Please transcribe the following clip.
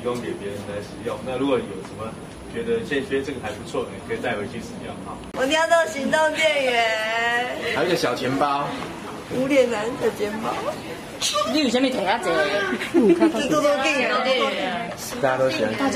供给别人来使用。那如果有什么觉得觉得这个还不错，可以带回去使用哈。 我一定要做行动电源， 还有一个小钱包， 无脸男的钱包。 你有啥物摕较济？ 多多电源， 大家都喜欢。